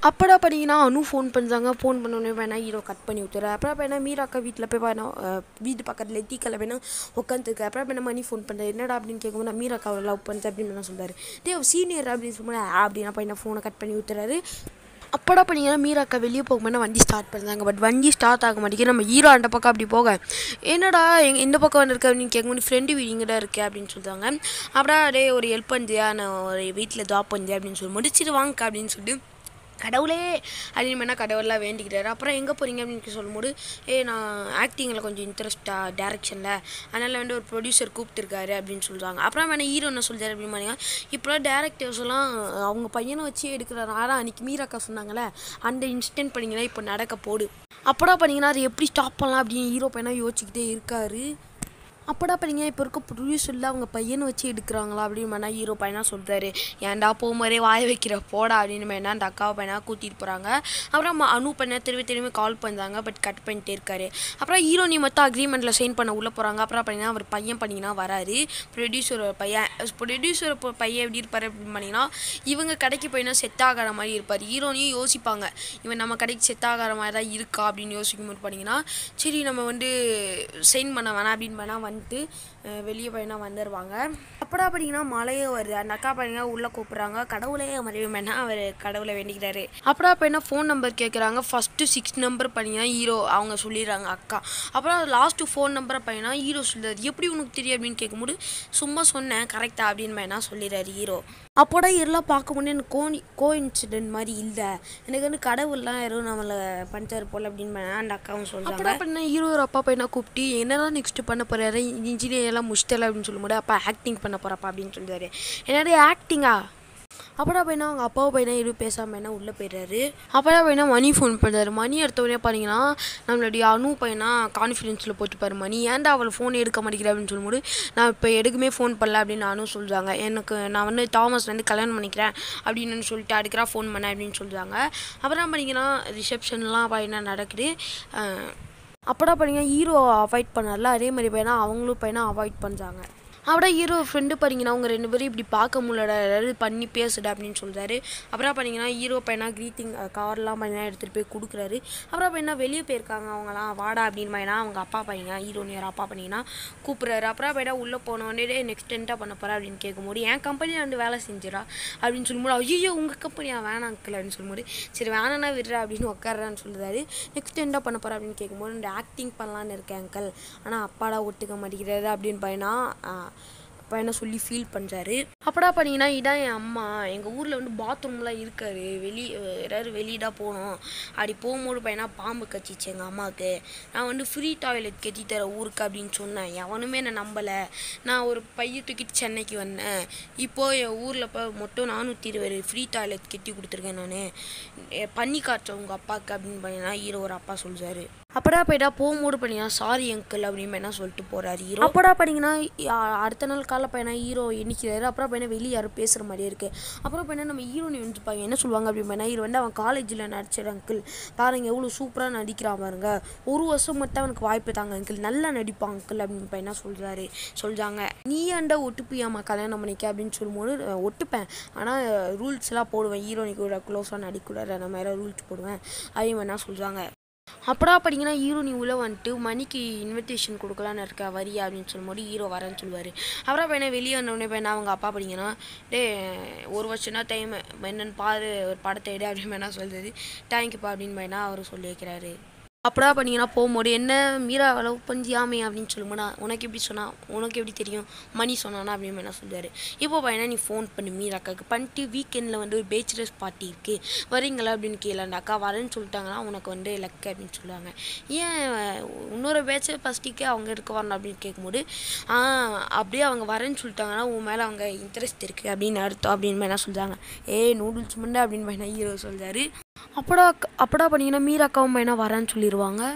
அப்படா பார்த்தீங்கன்னா அனு ஃபோன் பண்ணுறாங்க. ஃபோன் பண்ணோடனே வேணா ஹீரோ கட் பண்ணி விட்டுறாரு. அப்புறம் வேணா மீராக்கா வீட்டில் போய் வேணா வீட்டு பக்கத்தில் டீக்கலை வேணா உட்காந்துருக்கு. அப்புறம் வேணா மணி ஃபோன் பண்ணுறாரு. என்னடா அப்படின்னு கேட்கும்போது நான் மீராக்காவை லவ் பண்ணுறேன் அப்படின்னு வேணா சொல்கிறாரு. சீனியர் அப்படின்னு சொல்லும்போது அப்படின்னா பையனை ஃபோனை கட் பண்ணி விட்டுறாரு. அப்படா பண்ணிங்கன்னா மீராக்கா வெளியே போகும்போது வண்டி ஸ்டார்ட் பண்ணுறாங்க. பட் வண்டி ஸ்டார்ட் ஆக மாட்டேங்குது. நம்ம ஹீரோ அந்த பக்கம் அப்படி போக என்னடா இந்த பக்கம் வந்திருக்க அப்படின்னு கேட்கும்போது ஃப்ரெண்டு வீடு இங்கே தான் இருக்கே அப்படின்னு சொல்கிறாங்க. அப்படியே அப்படியே ஒரு ஹெல்ப் பண்ணுறியா, நான் ஒரு வீட்டில் ஜாப் பண்ணுறேன் அப்படின்னு சொல்லி முடிச்சுட்டு வாங்க அப்படின்னு சொல்லிட்டு கடவுளே அப்படின்னு வேணால் கடவுளாக வேண்டிக்கிறாரு. அப்புறம் எங்கே போகிறீங்க அப்படின்னு சொல்லும்போது நான் ஆக்டிங்கில் கொஞ்சம் இன்ட்ரெஸ்ட்டாக டேரக்ஷனில் அதனால் ஒரு ப்ரொடியூசர் கூப்பிட்டுருக்காரு அப்படின்னு சொல்கிறாங்க. அப்புறம் வேணா ஹீரோ என்ன சொல்கிறார் அப்படின்னு பார்த்தீங்கன்னா இப்போலாம் டேரக்டர்ஸ்லாம் அவங்க பையனை வச்சு எடுக்கிறாரு. ஆனால் அன்றைக்கி மீராக்கா சொன்னாங்களே அந்த இன்ஸ்டன்ட் பண்ணிங்கன்னா இப்போ நடக்க போடு. அப்படா பண்ணிங்கன்னா அது எப்படி ஸ்டாப் பண்ணலாம் அப்படின்னு ஹீரோ பையனாக யோசிச்சுக்கிட்டே இருக்காரு. அப்படா பண்ணிங்க இப்போ இருக்க ப்ரொடியூசரில் அவங்க பையனை வச்சு எடுக்கிறாங்களா அப்படின்னு வேணா ஹீரோ பையனாக சொல்கிறாரு. ஏன்டா போகும்போதே வாய வைக்கிற போடா அப்படின்னு வேணா அந்த அக்காவை பையனாக கூட்டிகிட்டு போகிறாங்க. அப்புறம் அனு பண்ண திரும்பி கால் பண்ணுறாங்க. பட் கட் பண்ணிட்டே இருக்காரு. அப்புறம் ஹீரோ நீ மொத்தம் அக்ரிமெண்ட்டில் சைன் பண்ண உள்ளே போகிறாங்க. அப்புறம் பண்ணிங்கன்னா அவர் பையன் பண்ணிங்கன்னா வராரு. ப்ரொடியூசர் பையன் எப்படி இருப்பார் அப்படின்னு பண்ணிங்கன்னா இவங்க கடைக்கு போயின்னா செட் ஆகிற மாதிரி இருப்பார். ஹீரோனையும் யோசிப்பாங்க இவன் நம்ம கடைக்கு செட் ஆகிற மாதிரி தான் இருக்கா அப்படின்னு யோசிக்கும் போது பண்ணிங்கன்னா சரி நம்ம சைன் பண்ண வேணாம் அப்படின்னு வேணா வந்துட்டு வெளியே பையனா வந்துடுவாங்க. அப்படா பார்த்தீங்கன்னா மழையே வருது. அந்த அக்கா பையனா உள்ளே கூப்பிட்றாங்க. கடவுளே மறைவுமேனா அவர் கடவுளை வேண்டிக்கிறாரு. அப்படா பையனா ஃபோன் நம்பர் கேட்குறாங்க. ஃபஸ்ட்டு 6 நம்பர் பண்ணிங்கன்னா ஹீரோ அவங்க சொல்லிடுறாங்க அக்கா. அப்புறம் லாஸ்ட்டு 4 நம்பரை பையனா ஹீரோ சொல்கிறார். எப்படி உனக்கு தெரியும் அப்படின்னு கேட்கும்போது சும்மா சொன்னேன் கரெக்டா அப்படின்னு பையனா சொல்லிடுறாரு ஹீரோ. அப்போடா எல்லாம் பார்க்க முடியும் எனக்கு கோஇன்சிடென்ட் மாதிரி இல்லை, எனக்கு கடவுள்லாம் யாரும் நம்மளை பண்ணிட்டாரு போல் அப்படின்னு அந்த அக்காவும் சொல்கிறாங்க. அப்படா பண்ண ஹீரோ ஒரு அப்பா பையனா கூப்பிட்டு என்னதான் நெக்ஸ்ட்டு பண்ண போகிறாரு, இன்ஜினியர் எல்லாம் முடிச்சிட்டல அப்படின்னு சொல்லும்போது அப்பா ஆக்டிங் பண்ண போகிறப்பா அப்படின்னு சொல்லிடுறாரு. என்னடா ஆக்டிங்கா? அப்படா பையனா அவங்க அப்பாவை பையனா எதுவும் பேசாமல் என்ன உள்ளே போயிடுறாரு. அப்படா பையனா மணி ஃபோன் பண்ணுறாரு. மணி எடுத்தவொடனே பார்த்தீங்கன்னா நம்மளுடைய அனு பையனா கான்ஃபிடென்ஸில் போட்டுப்பாரு. மணி ஏன்டா அவள் ஃபோன் எடுக்க மாட்டேங்கிறேன் அப்படின்னு சொல்லும்போது நான் இப்போ எதுக்குமே ஃபோன் பண்ணல அப்படின்னு நானும் சொல்கிறாங்க. நான் தாமஸ் கல்யாணம் பண்ணிக்கிறேன் அப்படின்னு சொல்லிட்டு அடுக்கிறா ஃபோன் பண்ணேன் அப்படின்னு சொல்கிறாங்க. அப்புறம் பண்ணிங்கன்னா ரிசப்ஷன்லாம் பையனா நடக்குது. அப்படா பண்ணிங்கன்னா ஹீரோ அவாய்ட் பண்ணார்ல அதே மாதிரி பையனா அவங்களும் பையனா அவாய்ட் பண்ணுறாங்க. அவட ஹீரோ ஃப்ரெண்டு பண்ணிங்கன்னா அவங்க 2 பேரும் இப்படி பார்க்க முடியலடா ஏதாவது பண்ணி பேசுடா அப்படின்னு சொல்கிறாரு. அப்புறம் பண்ணிங்கன்னா ஹீரோ பையனா க்ரீட்டிங் கார்டெலாம் பையனா எடுத்துகிட்டு போய் கொடுக்குறாரு. அப்புறம் பையனா வெளியே போயிருக்காங்க அவங்களாம் வாடா அப்படின்னு பையனா அவங்க அப்பா பையனா ஹீரோனியர் அப்பா பண்ணிங்கன்னா கூப்பிட்றாரு. அப்புறம் பையனா உள்ளே போனோடனே நெக்ஸ்ட் என்ன பண்ண போகிறா அப்படின்னு கேட்கும்போது என் கம்பெனியில் வேலை செஞ்சிடா அப்படின்னு சொல்லும்போது ஐயோ உங்கள் கம்பெனியா வேணாம் அங்கிள் அப்படின்னு சொல்லும்போது சரி வேணான்னா விடுறா அப்படின்னு உட்காரான்னு சொல்கிறாரு. நெக்ஸ்ட் என்ன பண்ண போகிறா அப்படின்னு கேட்கும்போது இந்த ஆக்டிங் பண்ணலான்னு இருக்கேன் அங்கிள், ஆனால் அப்பாடா ஒத்துக்க மாட்டேங்கிறாரு அப்படின்னு பையனா பையனை சொல்லி ஃபீல் பண்ணுறாரு. அப்படா பண்ணிங்கன்னா இதான் என் அம்மா, எங்கள் ஊரில் பாத்ரூம்லாம் இருக்காரு, ஏதாவது வெளியிடா போகணும் அப்படி போகும்போது பையனா பாம்பு கச்சிச்சு எங்கள் அம்மாவுக்கு, நான் ஃப்ரீ டாய்லெட் கட்டி தர ஊருக்கு அப்படின்னு சொன்னேன். எவனுமே என்னை நம்பலை. நான் ஒரு பைய தூக்கிட்டு சென்னைக்கு வந்தேன். இப்போது என் ஊரில் இப்போ மொத்தம் 420 ஃப்ரீ டாய்லெட் கட்டி கொடுத்துருக்கேன் நான், பண்ணி காட்டுறேன் உங்கள் அப்பாவுக்கு அப்படின்னு பையனா ஹீரோ ஒரு அப்பா சொல்கிறாரு. அப்படா போய்டா போகும்போது பண்ணிங்கன்னா சாரி அங்கிள் அப்படின்னு என்ன சொல்லிட்டு போகிறாரு ஹீரோ. அப்படா பண்ணிங்கன்னா அடுத்த நாள் காலை பையனா ஹீரோ எண்ணிக்கிறாரு. அப்புறம் பையனை வெளியே யாரும் பேசுகிற மாதிரியே இருக்குது. அப்புறம் பையனா நம்ம ஹீரோனி வந்துருப்பாங்க என்ன சொல்லுவாங்க அப்படின்னு ஹீரோ அவன் காலேஜில் நடிச்சிட அங்கிள் பாருங்க எவ்வளோ சூப்பராக நடிக்கிறான் பாருங்க, 1 வருஷம் மட்டும் அவனுக்கு வாய்ப்பு தாங்க அங்கிள், நல்லா நடிப்பான் அங்கிள் அப்படின்னு பையனா சொல்கிறாங்க. நீ ஏன்டா ஒட்டுப்பியாமா கல்யாணம் பண்ணிக்க அப்படின்னு சொல்லும்போது ஒட்டுப்பேன், ஆனால் ரூல்ஸ்லாம் போடுவேன், ஹீரோனி கூட க்ளோஸாக நடிக்கூடாது அந்த மாதிரி ரூல்ஸ் போடுவேன் அப்படின்னு வேணா சொல்கிறாங்க. அப்படா பார்த்தீங்கன்னா ஹீரோ நீ உள்ளே மணிக்கு இன்விடேஷன் கொடுக்கலான்னு இருக்கா வரியா அப்படின்னு சொல்லும்போது ஹீரோ வரேன்னு சொல்லுவார். அப்புறம் பையனை வெளியே வந்தோடனே பையனா அவங்க அப்பா படிங்கன்னா 1 வருஷம் தான் டைம் என்னன்னு பாரு ஒரு படத்தை எடு அப்படின்னு வேணா சொல்கிறது. தேங்க்யூப்பா அப்படின்னு பையனா அவர் சொல்லி வைக்கிறாரு. அப்படா பண்ணிங்கன்னா போகும்போது என்ன மீரா லவ் பண்ணியாமே அப்படின்னு சொல்லும்போது உனக்கு எப்படி தெரியும் மணி சொன்னானா அப்படின்னு என்ன சொல்லுவார். இப்போ பையனா நீ ஃபோன் பண்ணி மீராக்காவுக்கு பண்ணிட்டு வீக்கெண்டில் ஒரு பேச்சுலர்ஸ் பார்ட்டி இருக்குது வரீங்களா அப்படின்னு கேளு, அக்கா வரேன்னு சொல்லிட்டாங்கன்னா உனக்கு லக்கு அப்படின்னு சொல்லுவாங்க. ஏன் இன்னொரு பேச்சுலர் பார்ட்டிக்கு அவங்க இருக்க வரணும் அப்படின்னு கேட்கும்போது அப்படியே அவங்க வரேன்னு சொல்லிட்டாங்கன்னா உன் மேலே அவங்க இன்ட்ரெஸ்ட் இருக்குது அப்படின்னு அர்த்தம் அப்படின்னு என்ன சொல்கிறாங்க. நூடுல்ஸ் முண்டை அப்படின்னு பையனா ஹீரோ சொல்கிறாரு. அப்படா பண்ணிங்கன்னா மீராக்காவும் பையனா வரேன்னு சொல்லிடுவாங்க.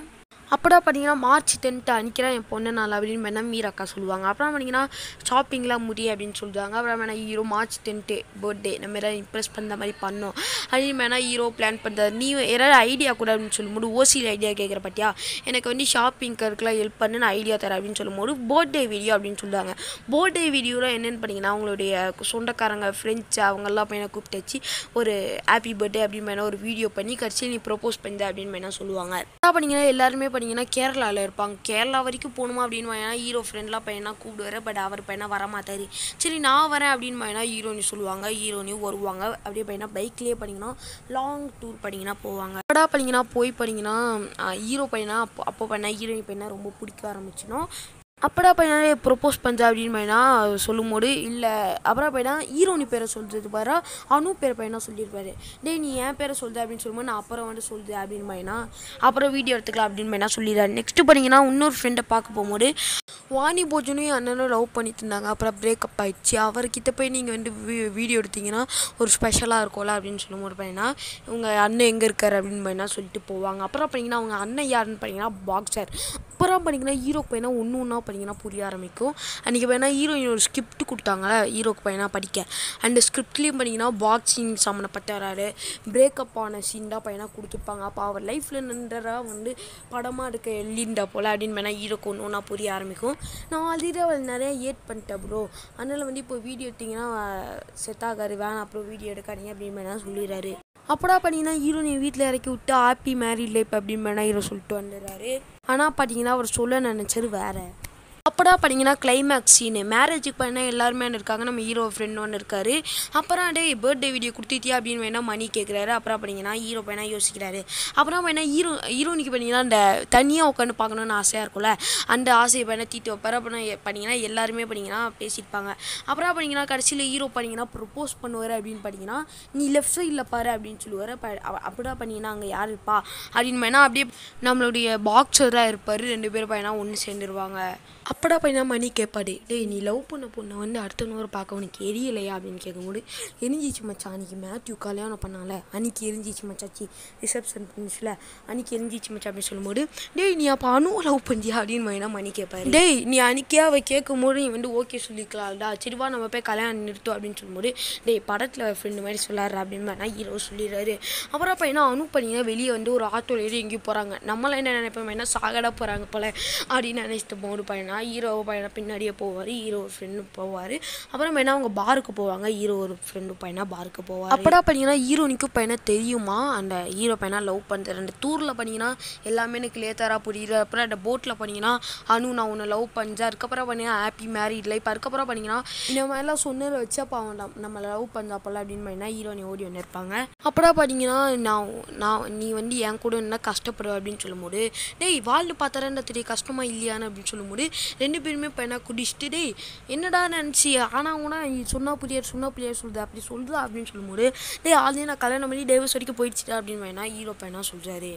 அப்படா பார்த்தீங்கன்னா மார்ச் 10th அன்னைக்கு என் பொண்ணு நாள் அப்படின்னு வேணா மீராக்கா சொல்லுவாங்க. அப்புறம் பார்த்தீங்கன்னா ஷாப்பிங்லாம் முடியும் அப்படின்னு சொல்லுவாங்க. அப்புறம் வேணா ஹீரோ மார்ச் 10th பர்த்டே நம்ம எதாவது இம்ப்ரெஸ் பண்ணுற மாதிரி பண்ணோம் அப்படின்னு வேணா ஹீரோ பிளான் பண்ணுறாரு. நீ ஏதாவது ஐடியா கூட அப்படின்னு சொல்லும்போது ஓசியில் ஐடியா கேட்குற பார்த்தியா, எனக்கு வந்து ஷாப்பிங்க்கு இருக்கலாம் ஹெல்ப் பண்ணு, நான் ஐடியா தரேன் அப்படின்னு சொல்லும்போது பர்த்டே வீடியோ அப்படின்னு சொல்லுவாங்க. பர்த்டே வீடியோவில் என்னென்னு பண்ணிங்கன்னா அவங்களுடைய சொந்தக்காரங்க ஃப்ரெண்ட்ஸ் அவங்கெல்லாம் பையனை கூப்பிட்டு வச்சு ஒரு ஹாப்பி பர்த்டே அப்படின்னு வேணா ஒரு வீடியோ பண்ணி கடைசியில் நீ ப்ரொப்போஸ் பண்ணுற அப்படின்னு வேணா சொல்லுவாங்க. என்ன பண்ணிங்கன்னா எல்லாருமே பண்ணிங்கன்னா கேரளாவில் இருப்பாங்க. கேரளா வரைக்கும் போகணுமா அப்படின்னு வேணா ஹீரோ ஃப்ரெண்ட்லாம் பையனா கூப்பிடுவார். பட் அவர் பையனா வரமாட்டார். சரி நான் வரேன் அப்படின்னு வேணா ஹீரோனி சொல்லுவாங்க. ஹீரோனி வருவாங்க. அப்படியே பையனா பைக்லேயே பண்ணிங்கன்னா லாங் டூர் பண்ணிங்கன்னா போவாங்க. அப்படா பண்ணிங்கன்னா போய் பண்ணிங்கன்னா ஹீரோ பையனா அப்போ பண்ண ஹீரோனி பையனா ரொம்ப பிடிக்க ஆரம்பிச்சிடும். அப்படா பையனாலே ப்ரொப்போஸ் பண்ணுற அப்படின்னு பையனா சொல்லும்போது இல்லை அப்புறம் பையனா ஹீரோனி பேரை சொல்கிறது பாரு அனு பேரை பையனா சொல்லியிருப்பாரு. டேய் நீ என் பேரை சொல்லுது அப்படின்னு சொல்லும்போது நான் அப்புறம் வந்து சொல்லுது அப்படின்னு பையனா அப்புறம் வீடியோ எடுத்துக்கலாம் அப்படின்னு பையனா சொல்லிடுறாரு. நெக்ஸ்ட்டு பண்ணிங்கன்னா இன்னொரு ஃப்ரெண்டை பார்க்க போகும்போது வாணி போஜனும் அண்ணனும் லவ் பண்ணிட்டு இருந்தாங்க. அப்புறம் பிரேக்கப் ஆகிடுச்சு. அவர்கிட்ட போய் நீங்கள் வந்து வீடியோ எடுத்திங்கன்னா ஒரு ஸ்பெஷலாக இருக்கும்ல அப்படின்னு சொல்லும்போது பையனா உங்கள் அண்ணன் எங்கே இருக்கார் அப்படின்னு பையனா சொல்லிட்டு போவாங்க. அப்புறம் பண்ணிங்கன்னா அவங்க அண்ணன் யாருன்னு பண்ணிங்கன்னா பாக்ஸர். அப்புறம் பண்ணிங்கன்னா ஹீரோக்கு பையனா ஒன்று ஒன்றா பண்ணிங்கன்னா புரிய ஆரம்பிக்கும். அன்றைக்கி பையனா ஹீரோயின் ஒரு ஸ்கிரிப்ட் கொடுத்தாங்களே ஹீரோக்கு பையனா படிக்க. அந்த ஸ்கிரிப்ட்லேயும் பண்ணிங்கன்னா பாக்ஸிங் சம்மந்தப்பட்ட வராரு பிரேக்கப் ஆன சீன் தான் பையனா கொடுத்துருப்பாங்க. அப்போ அவர் லைஃப்பில் நின்றா வந்து படமாக இருக்க எல்லிண்டா போல் அப்படின்னு வேணா ஹீரோக்கு ஒன்று ஒன்றா புரிய ஆரம்பிக்கும். நான் ஆல்ரெடி அவள் நிறைய ஏட் பண்ணிட்டேன் ப்ரோ, அதனால் வந்து இப்போ வீடியோ எடுத்திங்கன்னா செட் ஆகாது வேணாம் அப்புறம் வீடியோ எடுக்காதீங்க அப்படின்னு வேணா சொல்லிடுறாரு. அப்படா பார்த்தீங்கன்னா ஹீரோனி வீட்டில் இறக்கி விட்டு ஹாப்பி மேரிட் லைஃப் அப்படின்னு வேணா ஹீரோ சொல்லிட்டு வந்துடுறாரு. ஆனால் பார்த்தீங்கன்னா அவர் சொல்ல நினச்சது வேறு. அப்படா பார்த்தீங்கன்னா கிளைமேக்ஸ் சீனு மேரேஜுக்கு பண்ண எல்லாருமே இருக்காங்க. நம்ம ஹீரோ ஃப்ரெண்ட் ஒன்று இருக்காரு. அப்புறம் டே பர்த்டே வீடியோ கொடுத்துட்டியா அப்படின்னு வேணா மணி கேட்குறாரு. அப்புறம் பண்ணிங்கன்னா ஹீரோ பையனா யோசிக்கிறாரு. அப்புறம் வேணா ஹீரோனிக்கு பண்ணிங்கன்னா அந்த தனியாக உட்காந்து பார்க்கணுன்னு ஆசையாக இருக்கும்ல, அந்த ஆசையை வேணா தீட்டு வைப்பார். அப்புறம் பண்ணிங்கன்னா எல்லாருமே பண்ணிங்கன்னா பேசியிருப்பாங்க. அப்புறம் பண்ணிங்கன்னா கடைசியில் ஹீரோ பண்ணிங்கன்னா ப்ரொப்போஸ் பண்ணுவார் அப்படின்னு பண்ணிங்கன்னா நீ லெஃப்ட் சைடில் பாரு அப்படின்னு சொல்லுவார். அப்படின்னா பண்ணிங்கன்னா அங்கே யார் இருப்பா அப்படின்னு வேணா அப்படியே நம்மளுடைய பாக்ஸராக இருப்பார். 2 பேரும் பையனா ஒன்று சேர்ந்துருவாங்க. அப்படா பையனா மணி கேட்பாடு, டேய் நீ லவ் பண்ண பொண்ணை வந்து அடுத்த நூறு பார்க்க உனக்கு எரியலையா அப்படின்னு கேட்கும்போது எரிஞ்சிச்சு மச்சான், அன்றைக்கி மேத்யூ கல்யாணம் பண்ணால அன்றைக்கி எரிஞ்சிச்சு மச்சாச்சி ரிசப்ஷன் பண்ணிச்சுல அன்றைக்கி எரிஞ்சிச்சு மச்சா அப்படின்னு சொல்லும்போது டேய் நீ அப்போ அனுவை லவ் பண்ணியா அப்படின்னு வேணா மணி கேட்பாரு. டேய் நீ அன்றைக்கே அவள் கேட்கும்போது நீ வந்து ஓகே சொல்லிக்கலாம்டா, சரிவா நம்ம போய் கல்யாணம் நிறுத்தும் அப்படின்னு சொல்லும்போது டேய் படத்தில் ஃப்ரெண்டு மாதிரி சொல்லாரு அப்படின்னு வேணா ஹீரோ சொல்லிடுறாரு. அப்புறம் பையனா அனு பண்ணிங்கன்னா வெளியே வந்து ஒரு ஆட்டோவில் ஏறி எங்கேயும் போகிறாங்க. நம்மளாம் என்ன நினைப்போம் வேணா சாகடா போகிறாங்க போல அப்படின்னு நினச்சிட்டு போது பையனா ஹீரோ பையனா பின்னாடியே போவார். ஹீரோ ஒரு ஃப்ரெண்டு போவார். அப்புறம் வேணா அவங்க பாருக்கு போவாங்க. ஹீரோ ஒரு ஃப்ரெண்டு பையனா பாருக்கு போவார். அப்படா பண்ணிங்கன்னா ஹீரோனிக்கும் பையனா தெரியுமா அந்த ஹீரோ பையனா லவ் பண்ணுறது. அந்த டூரில் பண்ணிங்கன்னா எல்லாமே எனக்கு லேட்டராக புரியுது. அப்புறம் அந்த போட்டில் பண்ணிங்கன்னா அனு நான் உன்னை லவ் பண்ணுறேன், அதுக்கப்புறம் பண்ணிங்கன்னா ஹாப்பி மேரிட் லைஃப், அதுக்கப்புறம் பண்ணிங்கன்னா இந்த மாதிரிலாம் சொன்னதை வச்சு அப்போ அவன் நம்ம லவ் பண்ணுறா போல அப்படின்னு பண்ணிங்கன்னா ஹீரோனி ஓடி ஒன்று இருப்பாங்க. அப்படா பார்த்தீங்கன்னா நான் நீ வந்து என் கூட என்ன கஷ்டப்படுவேன் அப்படின்னு சொல்லும்போது டேய் வாழ்ந்து பார்த்தாரன்ற தெரிய கஷ்டமா இல்லையான்னு அப்படின்னு சொல்லும்போது 2 பேருமே பையனா குடிச்சிட்டு டேய் என்னடா நினச்சி ஆனால் கூட சொன்னா புரியாது சொல்லுது அப்படி சொல்லுதா அப்படின்னு சொல்லும்போது டேய் ஆல்ரெடி நான் கல்யாணம் பண்ணி டைவர்ஸ் வரைக்கும் போயிடுச்சுட்டா அப்படின்னு வேணா ஹீரோ பையனா சொல்கிறாரு.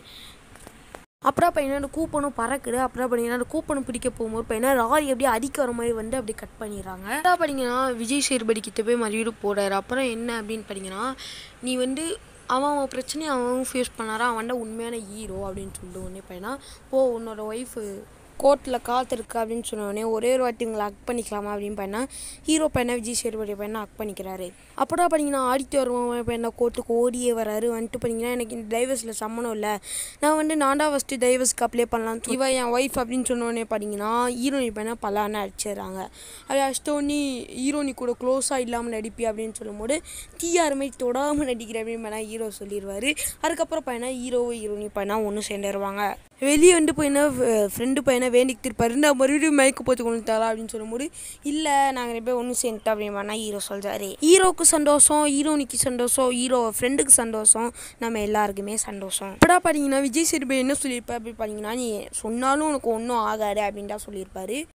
அப்புறம் பையனா அந்த கூப்பனும் பறக்குது. அப்புறம் பார்த்தீங்கன்னா அந்த கூப்பனும் பிடிக்க போகும்போது பையனா ராரி அப்படியே அடிக்க வர மாதிரி வந்து அப்படி கட் பண்ணிடுறாங்க. அப்புறம் பார்த்தீங்கன்னா விஜய் சேதுபதி கிட்ட போய் மறுபடியும் போகிறாரு. அப்புறம் என்ன அப்படின்னு பார்த்தீங்கன்னா நீ வந்து அவன் பிரச்சனையை அவன் ஃபேஸ் பண்ணாரா, அவன் தான் உண்மையான ஹீரோ அப்படின்னு சொல்லிட்டு உடனே பையனா உன்னோட ஒய்ஃபு கோர்ட்டில் காத்திருக்கு அப்படின்னு சொன்னோடனே ஒரே ஒரு வாட்டி உங்களை ஹக் பண்ணிக்கலாமா அப்படின்னு பையனா ஹீரோ பையனா விஜய் சேதுபதி பையனா ஹக் பண்ணிக்கிறாரு. அப்படா பண்ணிங்கன்னா ஆடிட்டு வருவோம் பையனா கோர்ட்டுக்கு ஓடியே வராரு. வந்துட்டு பண்ணிங்கன்னா எனக்கு இந்த டைவர்ஸில் சம்மந்தம் இல்லை, நான் வந்து நான்டா ஃபஸ்ட்டு டைவர்ஸ்க்கு அப்ளை பண்ணலான்னு இவன் என் ஒய்ஃப் அப்படின்னு சொன்னோடனே பார்த்தீங்கன்னா ஹீரோனி பையனா பலான்னு அடிச்சிடுறாங்க. அது அடிச்சிட்டோன்னே ஹீரோனி கூட க்ளோஸாக இல்லாமல் நடிப்பி அப்படின்னு சொல்லும்போது யாருமே தொடாமல் நடிக்கிற அப்படின்னு பையனா ஹீரோ சொல்லிடுவார். அதுக்கப்புறம் பையனா ஹீரோனி பையனா ஒன்று சேர்ந்துருவாங்க. வெளியே வந்து பையனா ஃப்ரெண்டு பையனை வேண்டிக்கு திருப்பாரு, நான் மறுபடியும் மயக்க போட்டு கொண்டு தரா அப்படின்னு சொல்லும்போது இல்லை நாங்கள் 2 பேர் ஒன்று சேர்ந்துட்டோம் அப்படின்னா ஹீரோ சொல்கிறாரு. ஹீரோக்கு சந்தோஷம், ஹீரோனிக்கு சந்தோஷம், ஹீரோ ஃப்ரெண்டுக்கு சந்தோஷம், நம்ம எல்லாருக்குமே சந்தோஷம். இப்படா பார்த்தீங்கன்னா விஜய் சேதுபதி என்ன சொல்லியிருப்பார் அப்படி பார்த்தீங்கன்னா நீ சொன்னாலும் உனக்கு ஒன்றும் ஆகாது அப்படின்னு தான் சொல்லியிருப்பாரு.